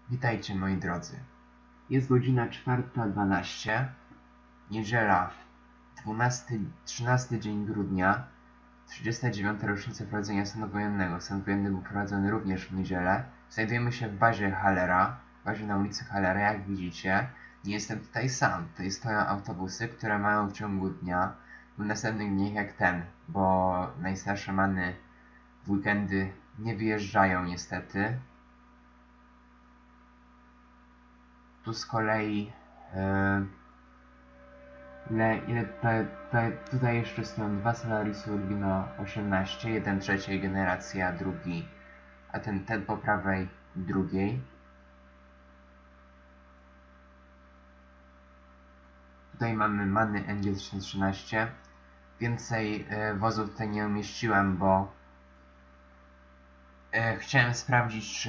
Witajcie moi drodzy. Jest godzina 4:12, niedziela, 13 dzień grudnia, 39. rocznica wprowadzenia stanu wojennego. Stan wojenny był wprowadzony również w niedzielę. Znajdujemy się w bazie Hallera, na ulicy Hallera. Jak widzicie, nie jestem tutaj sam. Tutaj stoją autobusy, które mają w ciągu dnia, w następnych dniach jak ten, bo najstarsze many w weekendy nie wyjeżdżają niestety. Tu z kolei tutaj jeszcze stoją dwa Solarisy Urbino 18, jeden trzeciej generacji, a drugi, a ten po prawej drugiej. Tutaj mamy many NG1013. Więcej wozów tutaj nie umieściłem, bo chciałem sprawdzić,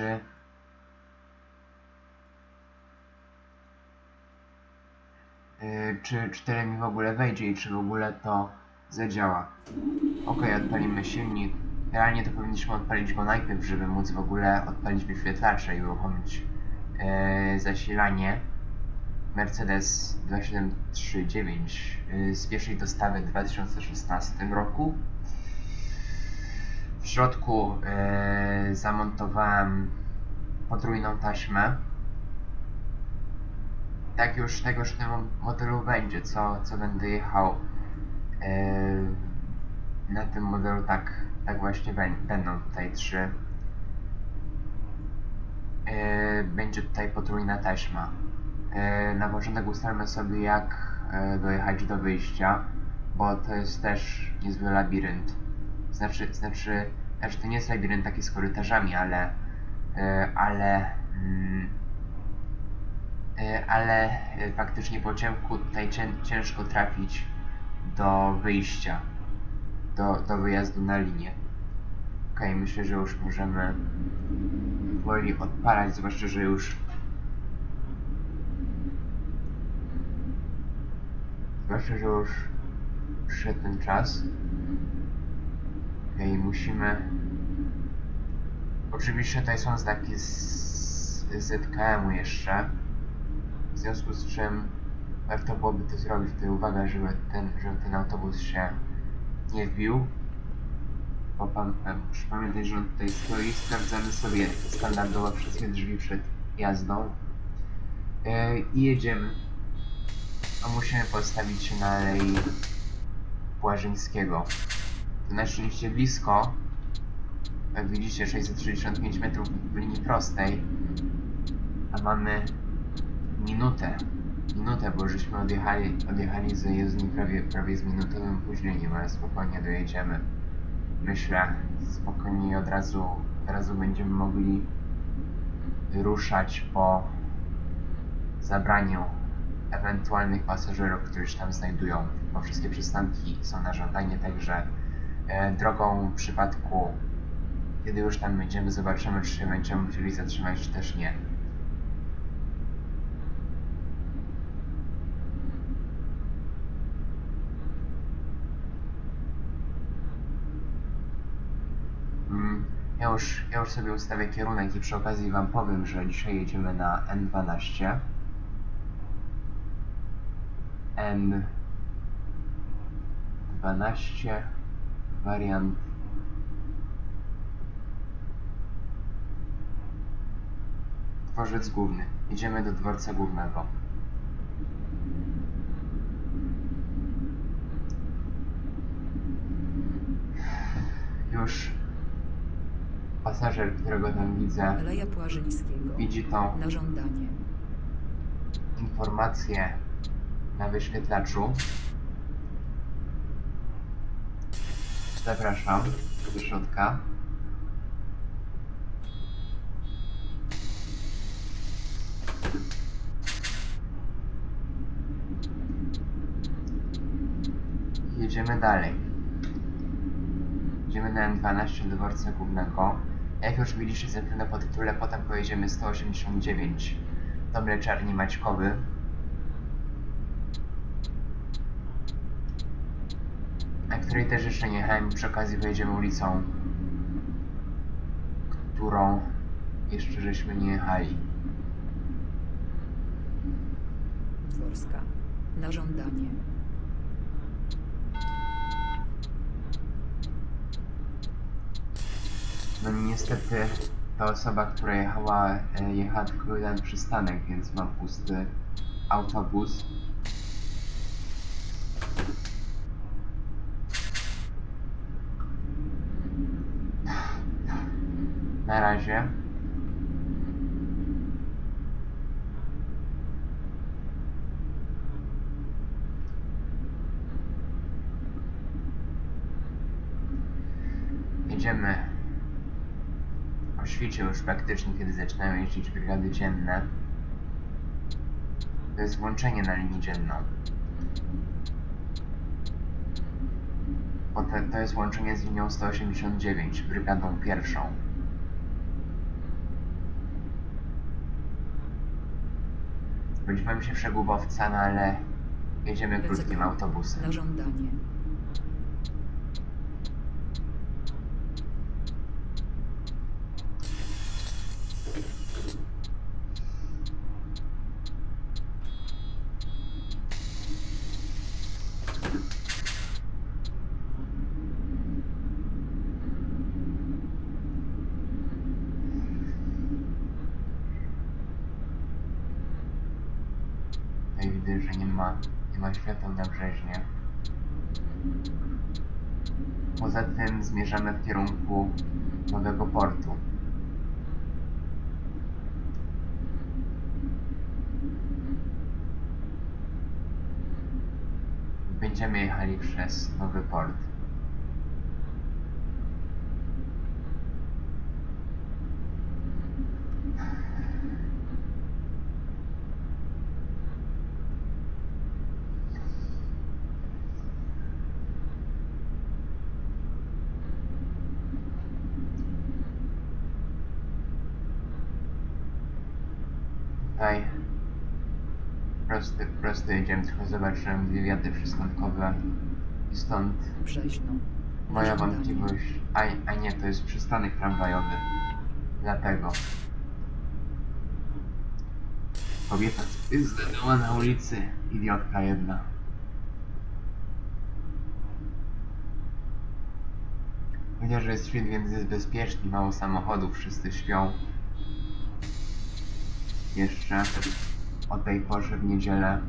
czy tyle mi w ogóle wejdzie i czy w ogóle to zadziała. Ok, odpalimy silnik. Realnie to powinniśmy odpalić go najpierw, żeby móc w ogóle odpalić wyświetlacze i uruchomić zasilanie. Mercedes 2739 z pierwszej dostawy w 2016 roku. W środku zamontowałem potrójną taśmę. Tak już tego w tym modelu będzie, co będę jechał na tym modelu, tak właśnie będą tutaj trzy. Będzie tutaj potrójna taśma. Na początek ustalmy sobie, jak dojechać do wyjścia, bo to jest też niezły labirynt. Znaczy to nie jest labirynt taki z korytarzami, ale faktycznie po ciemku tutaj ciężko trafić do wyjścia, do wyjazdu na linię. Ok, myślę, że już możemy powoli odpalać, zwłaszcza, że już przyszedł ten czas. Ok, musimy... Oczywiście tutaj są znaki z ZKM-u jeszcze, w związku z czym warto byłoby to zrobić. Tutaj uwaga, żeby ten autobus się nie wbił. Muszę pamiętać, że on tutaj stoi. Sprawdzamy sobie standardowo wszystkie drzwi przed jazdą. I jedziemy. A musimy postawić się na Alei Błażyńskiego. To na szczęście blisko. Jak widzicie, 665 metrów w linii prostej. A mamy minutę, bo żeśmy odjechali z jezdni prawie z minutowym opóźnieniem, ale spokojnie dojedziemy. Myślę, spokojnie i od razu będziemy mogli ruszać po zabraniu ewentualnych pasażerów, którzy się tam znajdują, bo wszystkie przystanki są na żądanie, także drogą w przypadku, kiedy już tam będziemy, zobaczymy, czy się będziemy musieli zatrzymać, czy też nie. Ja już sobie ustawię kierunek i przy okazji wam powiem, że dzisiaj jedziemy na N12. N12 wariant Dworzec Główny. Jedziemy do dworca głównego. Już pasażer, którego tam widzę, Aleja Błażyńskiego. Widzi tą na żądanie. Informację na wyświetlaczu. Zapraszam do środka. Jedziemy dalej. Jedziemy na N12 do dworca głównego. Jak już widzieliście zapewne po tytule, potem pojedziemy 189 do Mleczarni Maćkowy. Na której też jeszcze nie jechałem. Przy okazji pojedziemy ulicą, którą jeszcze żeśmy nie jechali. Dworska. Na żądanie. No niestety ta osoba, która jechała tylko jeden przystanek, więc mam pusty autobus. Na razie. Jedziemy o świcie już praktycznie, kiedy zaczynają jeździć brygady dzienne. To jest włączenie na linię dzienną. To jest łączenie z linią 189, brygadą pierwszą. Spodziewałem się przegubowca, no ale jedziemy krótkim autobusem. Na żądanie. Tutaj widzę, że nie ma świateł na Brzeźnie. Poza tym zmierzamy w kierunku nowego portu. Będziemy jechali przez nowy port. Tutaj prosto jedziemy, tylko zobaczyłem wywiady przystankowe i stąd Brzeźno. Na moja żądanie. wątpliwość. A nie, to jest przystanek tramwajowy. Dlatego. Kobieta zdanęła na ulicy. Idiotka jedna. Chociaż jest świt, więc jest bezpieczny, mało samochodów, wszyscy śpią. Jeszcze o tej porze w niedzielę.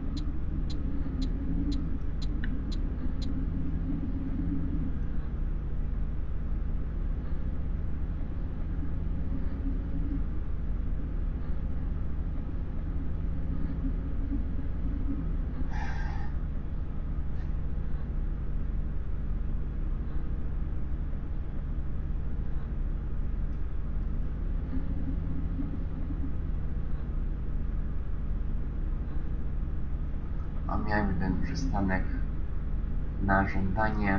Miałem ten przystanek na żądanie.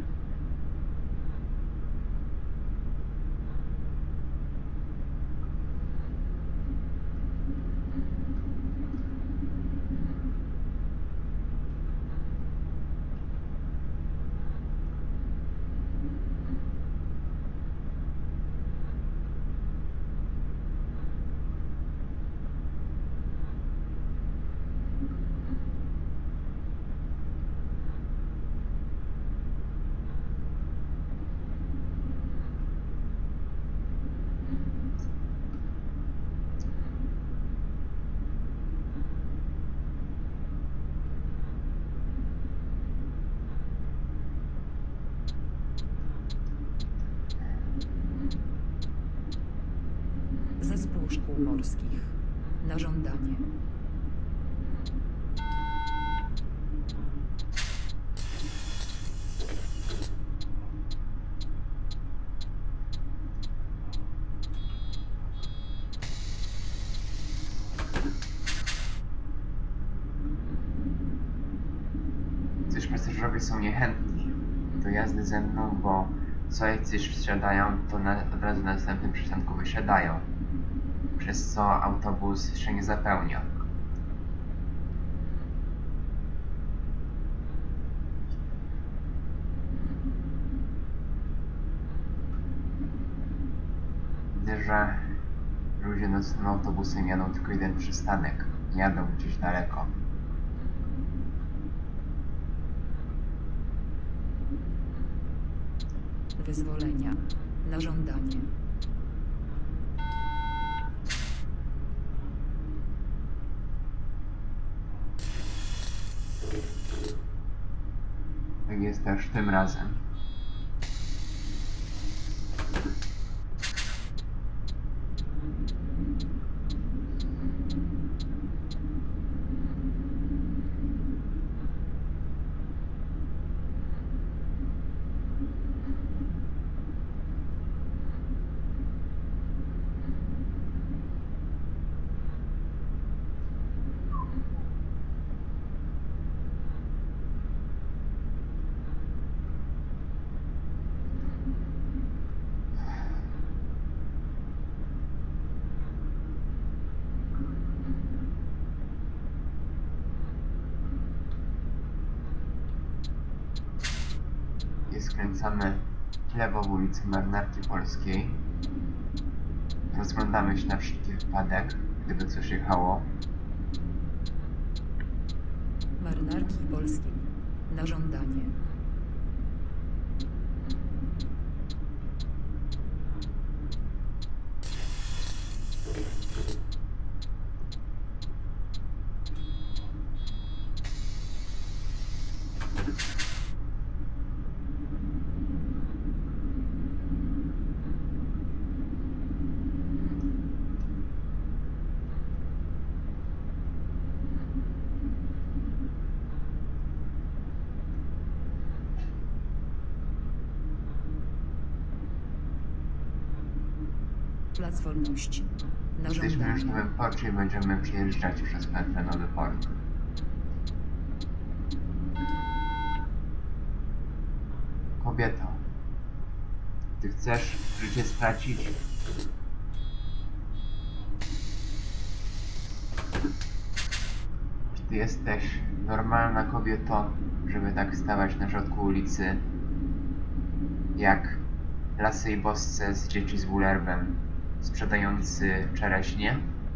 Zespół Szkół Morskich. Na żądanie. Coś pasażerowie są niechętni do jazdy ze mną, bo co jacyś wsiadają, to od razu na następnym przystanku wysiadają. Przez co autobus się nie zapełnia. Widzę, że ludzie nocnym autobusem jadą tylko jeden przystanek. Nie jadą gdzieś daleko. Wyzwolenia. Na żądanie. Tak jest też tym razem. I skręcamy w lewo w ulicy Marynarki Polskiej. Rozglądamy się na wszelki wypadek, gdyby coś jechało. Marynarki Polskiej. Na żądanie. Plac Wolności. Na Jesteśmy już w żądanie. Nowym Porcie i będziemy przejeżdżać przez metrę Nowy Port. Kobieto, ty chcesz życie stracić? Czy ty jesteś normalna kobieto, żeby tak stawać na środku ulicy, jak lasy i bosce z dzieci z Wulerbem, sprzedający czereśnie?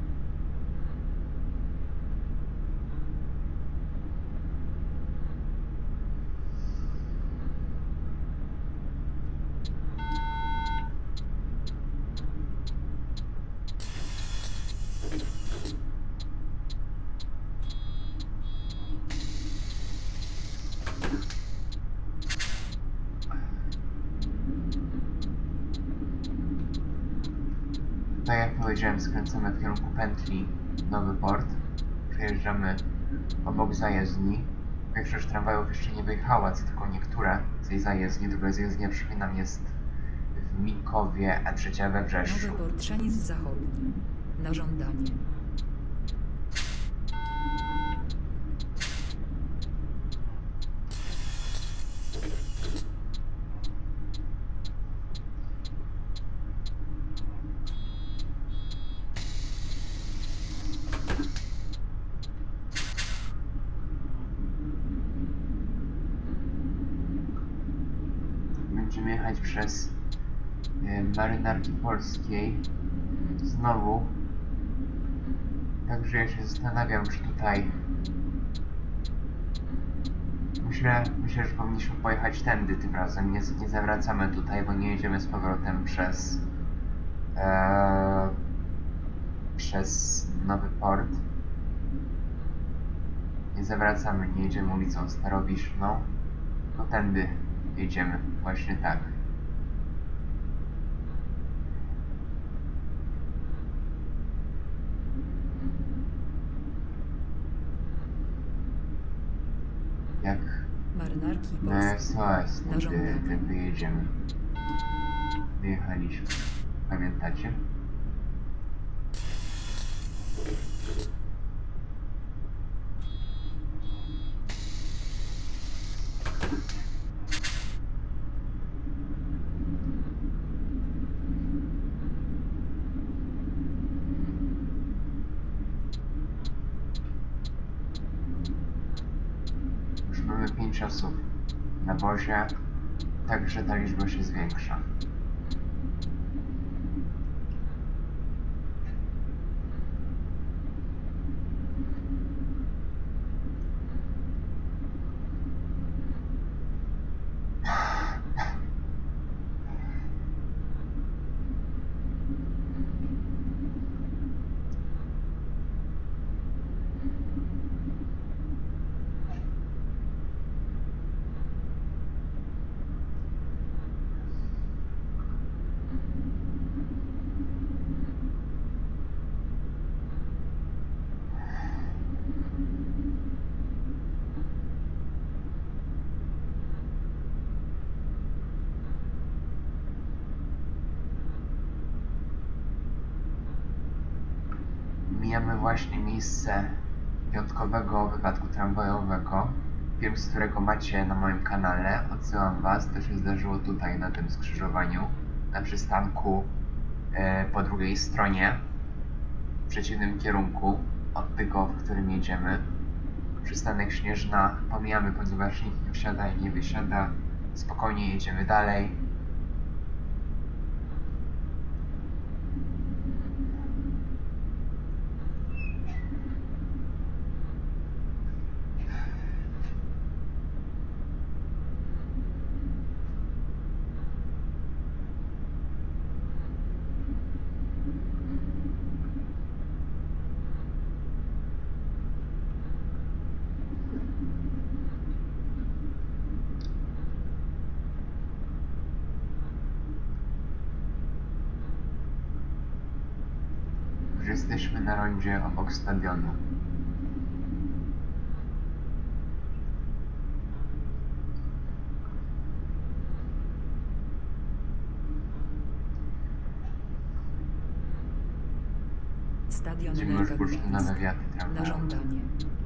Tak jak powiedziałem, skręcamy w kierunku pętli Nowy Port. Przejeżdżamy obok zajezdni. Większość tramwajów jeszcze nie wyjechała, co tylko niektóre z tej zajezdni. Druga zajezdnia, przypominam, jest w Mikowie, a trzecia we Wrzeszczu. Nowy Port Szaniec Zachodni. Na żądanie. Będziemy jechać przez Marynarki Polskiej znowu. Także ja się zastanawiam, czy tutaj myślę, że powinniśmy pojechać tędy tym razem. Nie zawracamy tutaj, bo nie jedziemy z powrotem przez Nowy Port. Nie zawracamy, nie jedziemy ulicą Starowiszną, bo tędy jedziemy, właśnie tak. Jak Marynarki na Polskiej. SOS, Na żądanie. tędy jedziemy. Wyjechaliśmy. Pamiętacie? Już mamy 5 osób na wozie, także ta liczba się zwiększa. Mijamy właśnie miejsce piątkowego wypadku tramwajowego, film z którego macie na moim kanale. Odsyłam was, to się zdarzyło tutaj na tym skrzyżowaniu, na przystanku po drugiej stronie, w przeciwnym kierunku od tego, w którym jedziemy. Przystanek Śnieżna pomijamy, ponieważ nikt nie wsiada i nie wysiada. Spokojnie jedziemy dalej. Już jesteśmy na rondzie obok stadionu. Stadion Będziemy już poszli na Energa nawiaty na tramwajowe. żądanie.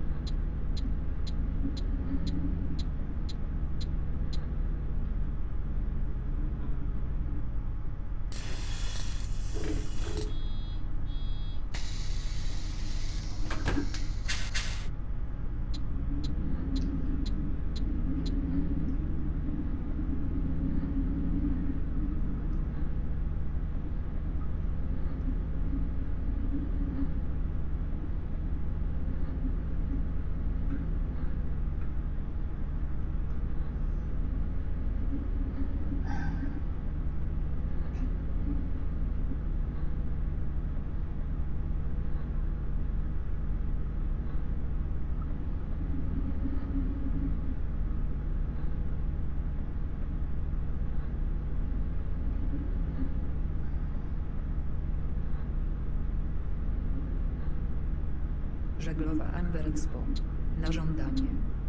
Żeglowa Amber Expo na żądanie.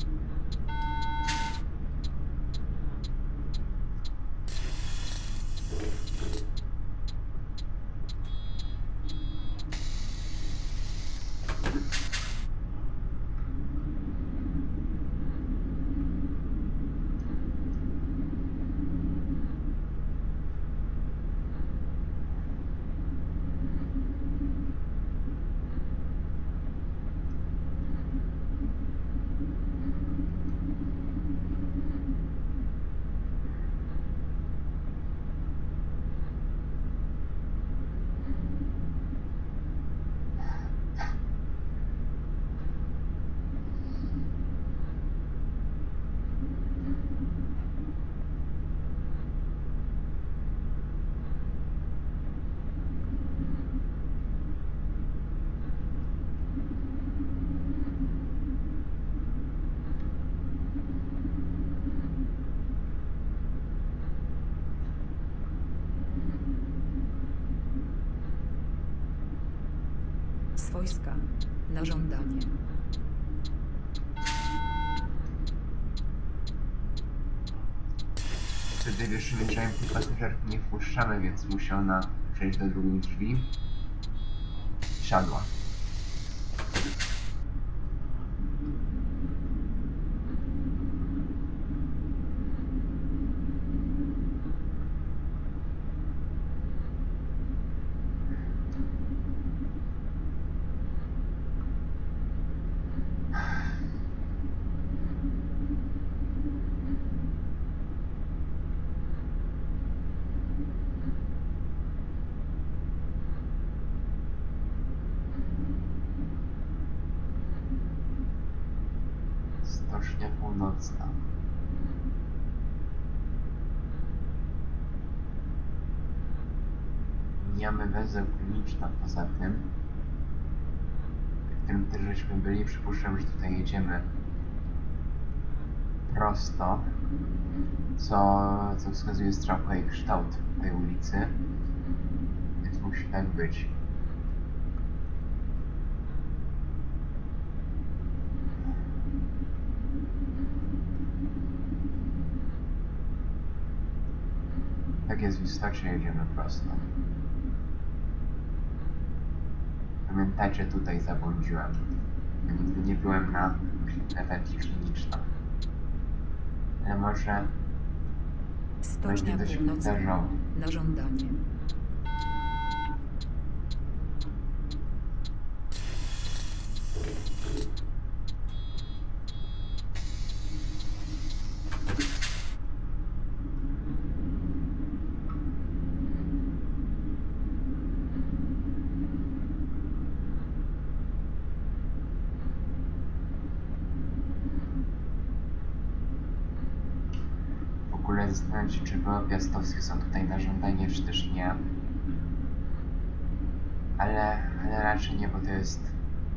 Swojska na żądanie. Wtedy wieszymy, że pasażerki nie wpuszczamy, więc musi ona przejść do drugich drzwi. Siadła. Stocznia Północna. Mijamy węzeł Kliniczna poza tym, w którym też żeśmy byli. Przypuszczam, że tutaj jedziemy prosto, co wskazuje strzałka i kształt tej ulicy, więc musi tak być. Tak jest w istocie, jedziemy prosto. pamiętacie, tutaj zabłądziłem. Nigdy nie byłem na retencji kliniczna. Ale może Stocznia będzie dość Północna. powtarzał. Na żądanie. W ogóle zastanawiam się, czy były piastowskie są tutaj na żądanie, czy też nie. Ale raczej nie, bo to jest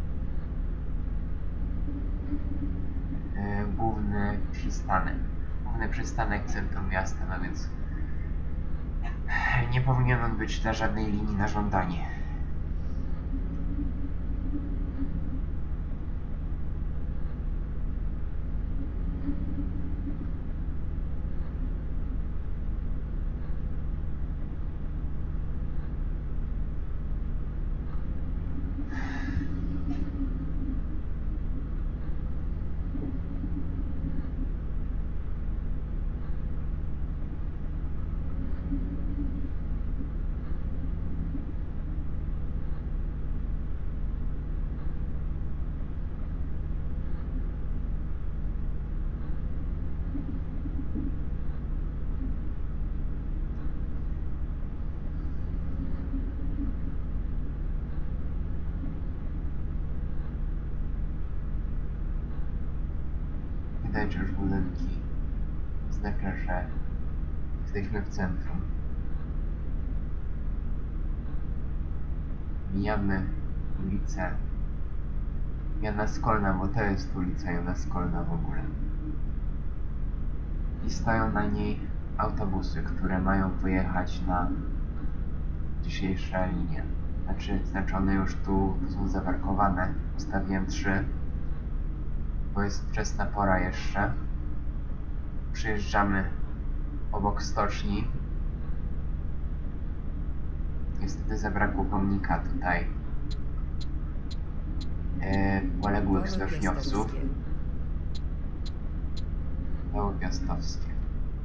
główny przystanek. Główny przystanek centrum miasta, no więc nie powinien on być na żadnej linii na żądanie. Widać już budynki. Oznacza, że jesteśmy w centrum. Mijamy ulicę Jana Skolna, bo to jest ulica Jana Skolna w ogóle. I stoją na niej autobusy, które mają pojechać na dzisiejsze linie. Znaczy one już tu są zaparkowane. Ustawiłem 3, bo jest wczesna pora jeszcze. Przejeżdżamy obok stoczni. Niestety zabrakło pomnika tutaj poległych Wały stoczniowców. piastowskie. Wały piastowskie.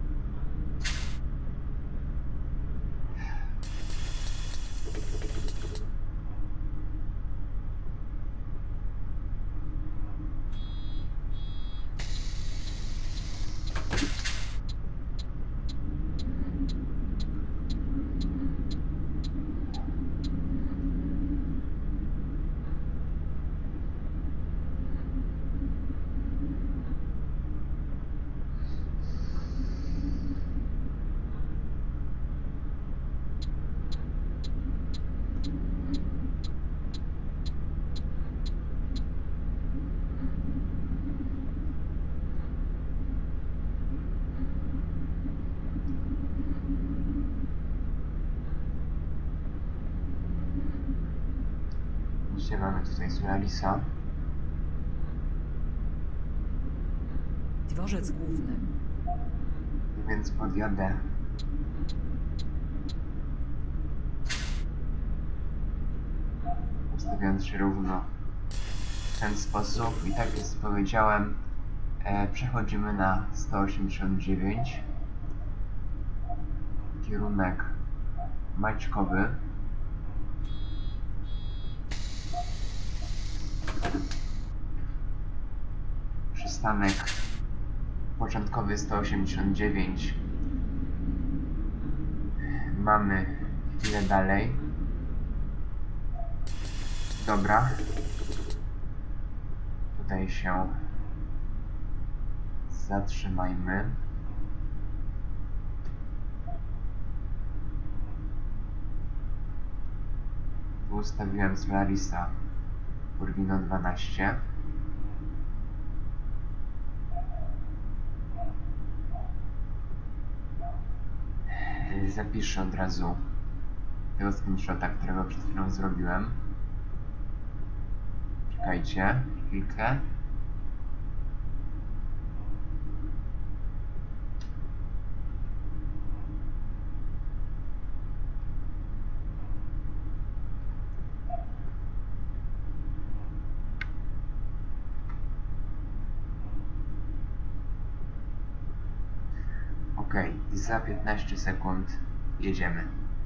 Dzisiaj mamy tutaj Solarisa. Dworzec główny. Więc podjadę. Ustawiając się równo w ten sposób. I tak jak powiedziałem, przechodzimy na 189. Kierunek Maćkowy. Przystanek początkowy 189. Mamy chwilę dalej. Dobra. Tutaj się zatrzymajmy. Tu ustawiłem Solarisa Urbino 12. Zapiszę od razu tego screenshota, którego przed chwilą zrobiłem. Czekajcie chwilkę. i za 15 sekund jedziemy.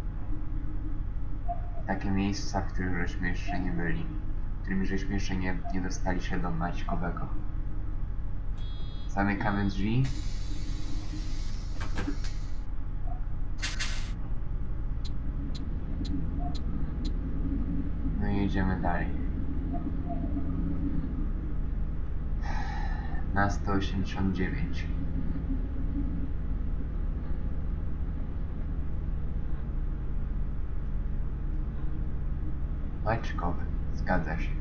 Takie miejsca, w których żeśmy jeszcze nie byli, w którym żeśmy jeszcze nie dostali się do Maćkowego. Zamykamy drzwi. No i jedziemy dalej. Na 189. Maćkowy, zgadza się.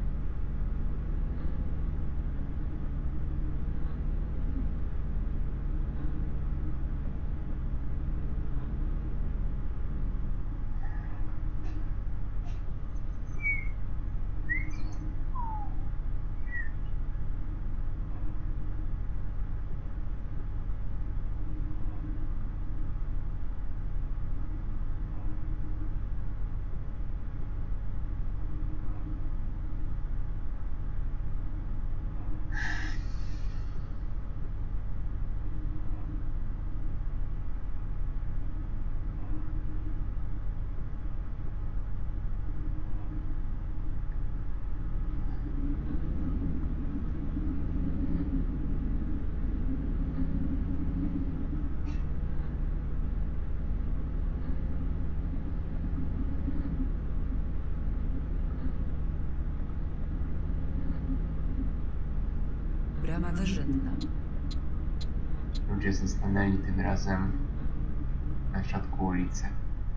Brama wyżynna. Ludzie zastanęli tym razem na środku ulicy.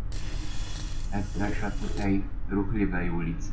Na środku tej ruchliwej ulicy.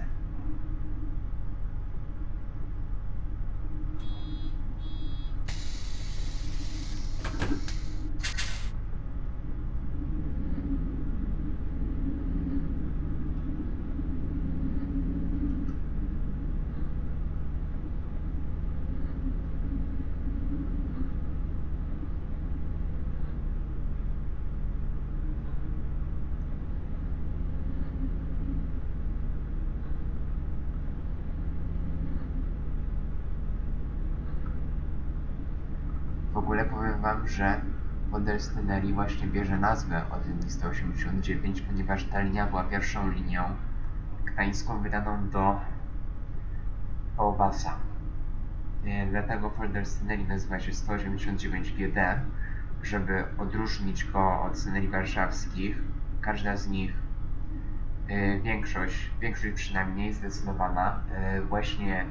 W ogóle powiem wam, że Podelstinelli właśnie bierze nazwę od linii 189, ponieważ ta linia była pierwszą linią gdańską wydaną do Kołbasa. Dlatego Podelstinelli nazywa się 189 GD, żeby odróżnić go od scenerii warszawskich. Każda z nich, większość przynajmniej zdecydowana, właśnie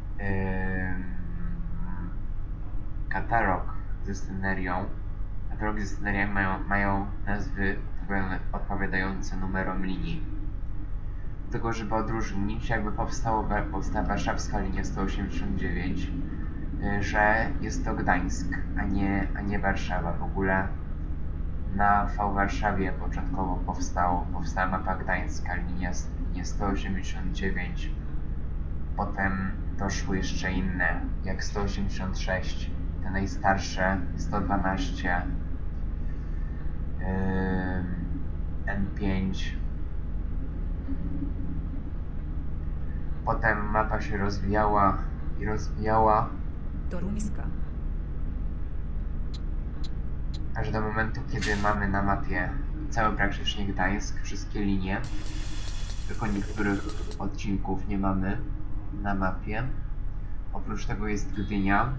katalog ze scenerią mają nazwy odpowiadające numerom linii. Tylko żeby odróżnić, jakby powstała warszawska linia 189, że jest to Gdańsk, a nie Warszawa. W ogóle na V Warszawie początkowo powstała mapa Gdańska, linia 189. Potem doszły jeszcze inne, jak 186, te najstarsze, 112, N5. Potem mapa się rozwijała i rozwijała, Toruńska. aż do momentu, kiedy mamy na mapie cały praktycznie Gdańsk, wszystkie linie, tylko niektórych odcinków nie mamy na mapie. Oprócz tego jest Gdynia,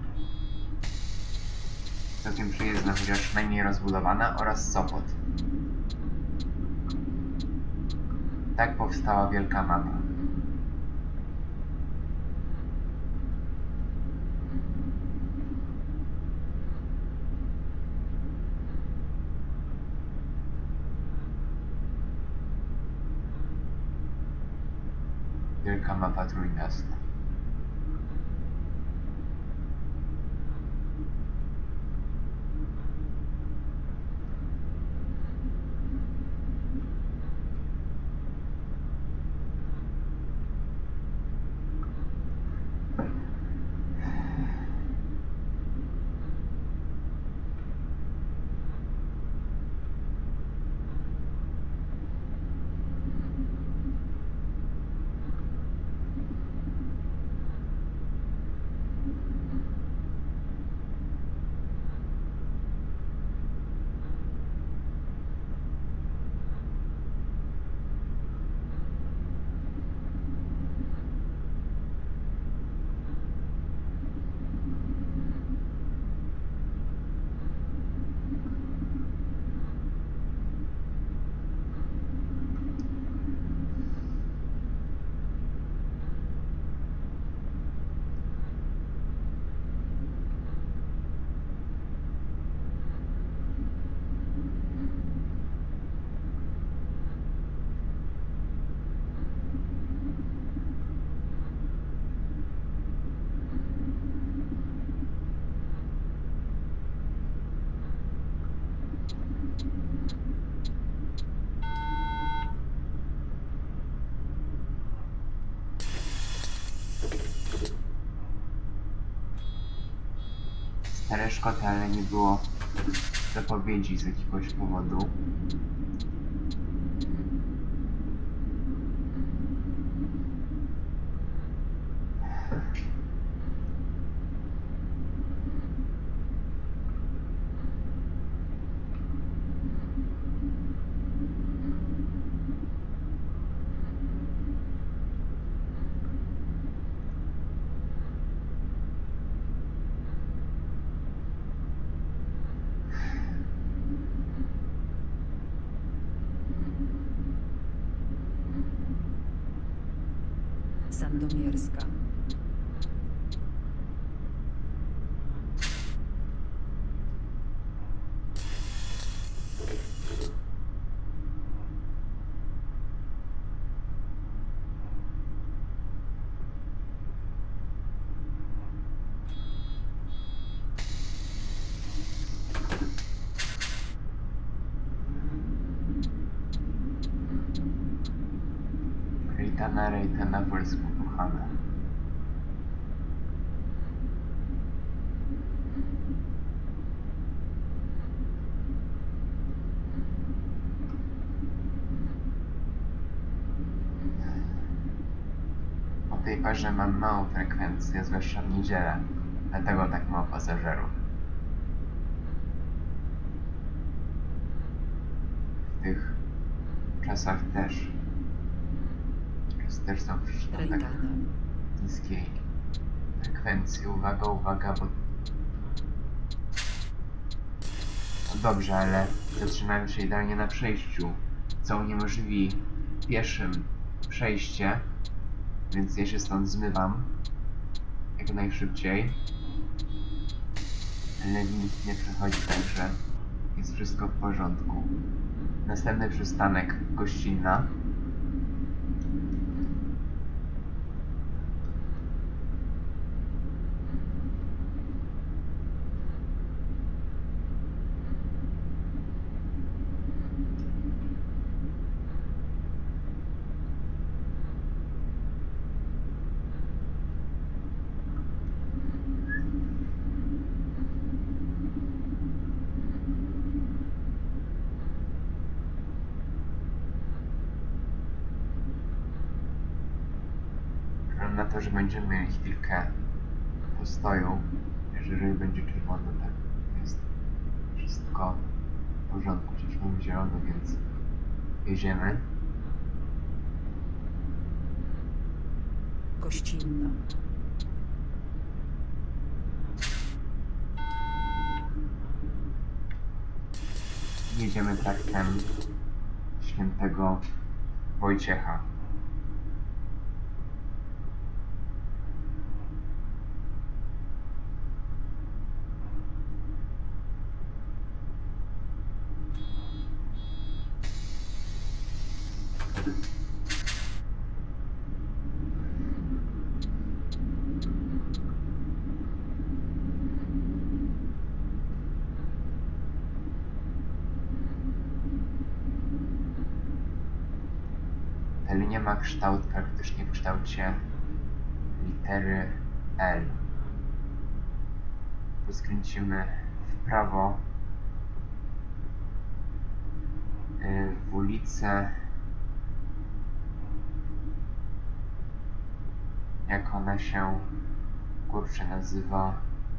całkiem przyjezdna, chociaż najmniej rozbudowana, oraz Sopot. Tak powstała wielka mapa. Wielka mapa Trójmiasta. stare Szkoty, ale nie było zapowiedzi z jakiegoś powodu. Sandomierska. Rejtana po polsku kochana. O tej parze mam małą frekwencję, zwłaszcza w niedzielę, dlatego tak mało pasażerów. W tych czasach też są przyczyny Rejtana. niskiej frekwencji. Uwaga, uwaga, bo... No dobrze, ale zatrzymałem się idealnie na przejściu, co uniemożliwi pieszym przejście, więc ja się stąd zmywam jak najszybciej. Ale nikt nie przechodzi, także jest wszystko w porządku. Następny przystanek Gościnna. Na to, że będziemy mieli chwilkę postoju, jeżeli będzie czerwono, tak jest wszystko w porządku, przecież mamy zielono, więc jedziemy. Gościnna. Jedziemy traktem Świętego Wojciecha. Ta linia ma kształt praktycznie w kształcie litery L. Poskręcimy w prawo w ulicę, jak ona się kurczę nazywa.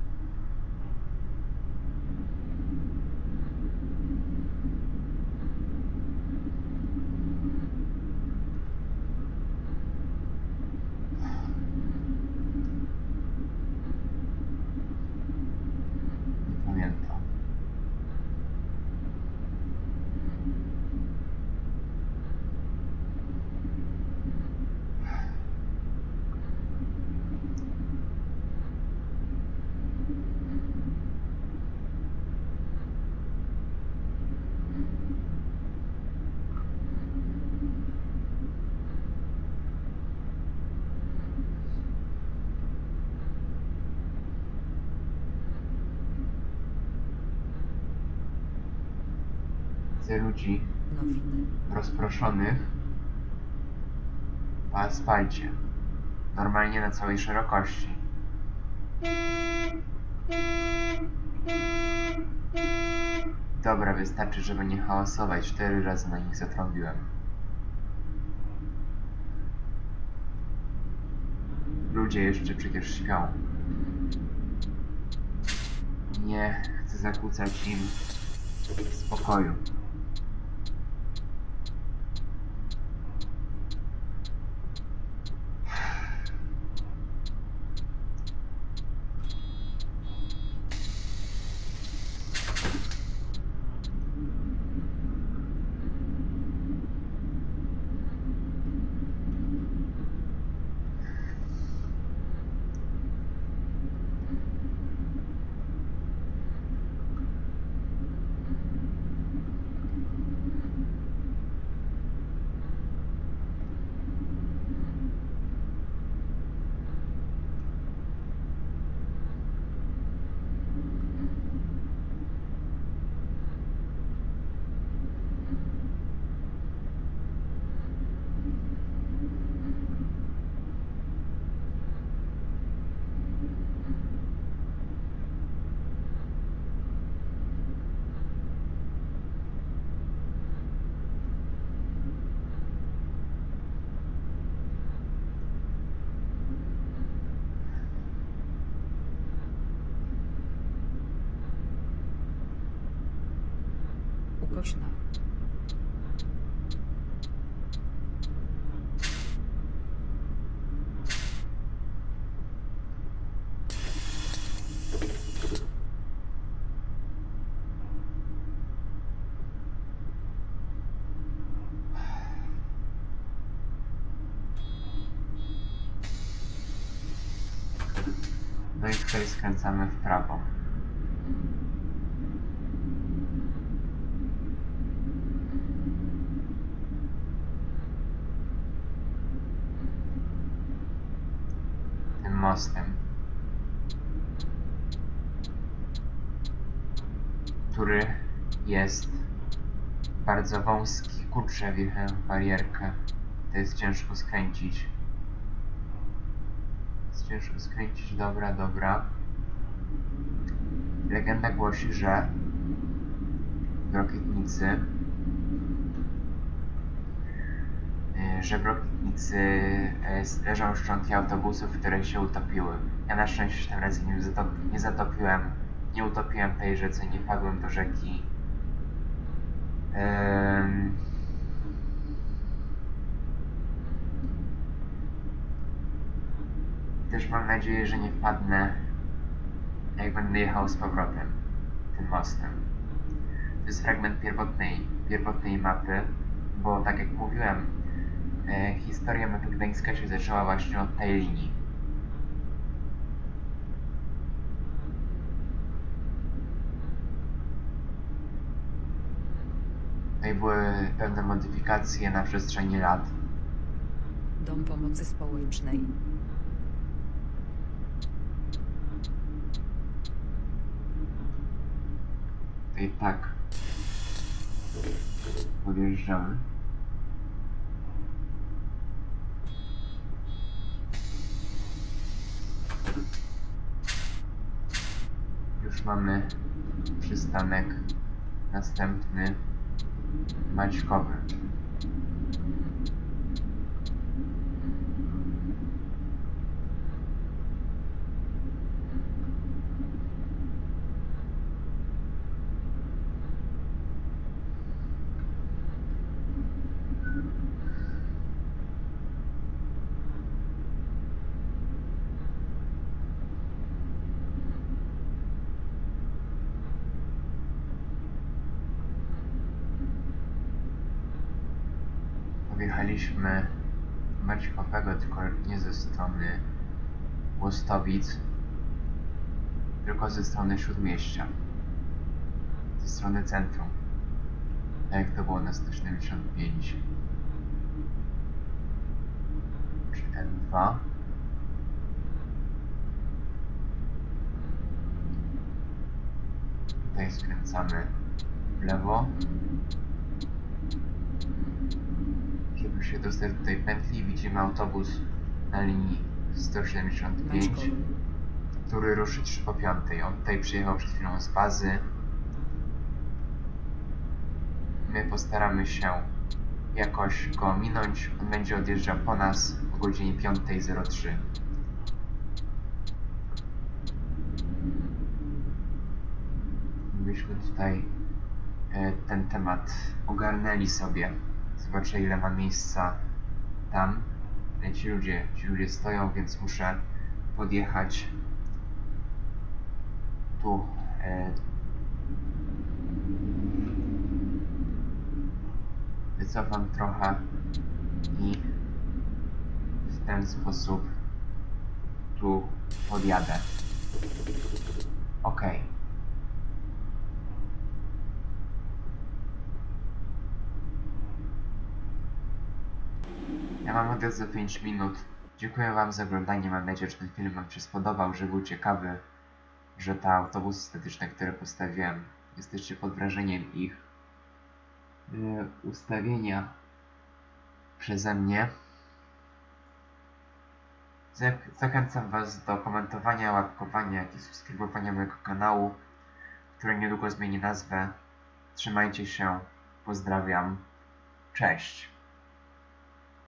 Pamiętam. Ludzi Nowiny. rozproszonych po asfalcie, normalnie na całej szerokości. Dobra, wystarczy, żeby nie hałasować. 4 razy na nich zatrąbiłem. Ludzie jeszcze przecież śpią. Nie chcę zakłócać im spokoju. Ukośna. No i tutaj skręcamy w prawo. Tym mostem, który jest bardzo wąski. Kurczę, wjechałem w barierkę. To jest ciężko skręcić. Jest ciężko skręcić, dobra, dobra. Legenda głosi, że w Rokietnicy leżą szczątki autobusów, które się utopiły. Ja na szczęście tym razem nie zatopiłem, nie utopiłem tej rzece, nie wpadłem do rzeki. Też mam nadzieję, że nie wpadnę, jak będę jechał z powrotem tym mostem. To jest fragment pierwotnej mapy, bo tak jak mówiłem, historia mapy Gdańska się zaczęła właśnie od tej linii. Tutaj były pewne modyfikacje na przestrzeni lat. Dom Pomocy Społecznej. I tak podjeżdżamy. Już mamy przystanek następny Maćkowy. Objechaliśmy Maćkowego, tylko nie ze strony Łostowic, tylko ze strony Śródmieścia, ze strony centrum, tak jak to było na 175 czy N2. Tutaj skręcamy w lewo, żeby się dostać do tej pętli. Widzimy autobus na linii 175. Maćkowy. który ruszy 3 po 5. On tutaj przyjechał przed chwilą z bazy. My postaramy się jakoś go ominąć. On będzie odjeżdżał po nas o godzinie 5:03. Byśmy tutaj ten temat ogarnęli sobie. Zobaczę, ile ma miejsca tam. Ci ludzie stoją, więc muszę podjechać tu. Wycofam trochę i w ten sposób tu podjadę. Ok. Ja mam odjazd za 5 minut. Dziękuję wam za oglądanie. Mam nadzieję, że ten film wam się spodobał, że był ciekawy, że te autobusy statyczne, które postawiłem, jesteście pod wrażeniem ich ustawienia przeze mnie. Zachęcam was do komentowania, łapkowania, jak i subskrybowania mojego kanału, który niedługo zmieni nazwę. Trzymajcie się, pozdrawiam, cześć!